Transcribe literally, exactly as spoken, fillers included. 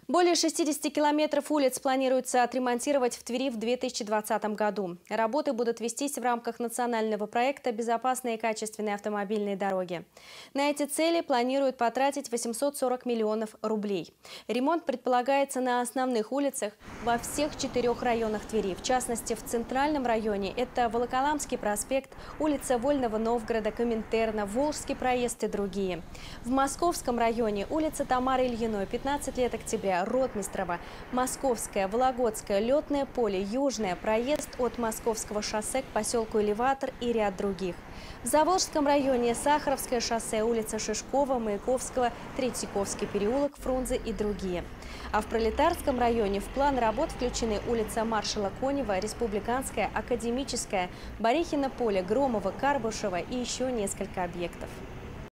Более шестидесяти километров улиц планируется отремонтировать в Твери в две тысячи двадцатом году. Работы будут вестись в рамках национального проекта «Безопасные и качественные автомобильные дороги». На эти цели планируют потратить восемьсот сорок миллионов рублей. Ремонт предполагается на основных улицах во всех четырех районах Твери. В частности, в центральном районе это Волоколамский проспект, улица Вольного Новгорода, Коминтерна, Волжский проезд и другие. В Московском районе улица Тамары Ильиной, пятнадцать лет октября, Ротмистрова, Московская, Вологодская, Летное поле, Южное, проезд от Московского шоссе к поселку Элеватор и ряд других. В Заволжском районе Сахаровское шоссе, улица Шишкова, Маяковского, Третьяковский переулок, Фрунзе и другие. А в Пролетарском районе в план работ включены улица Маршала Конева, Республиканская, Академическая, Барихино поле, Громова, Карбышева и еще несколько объектов.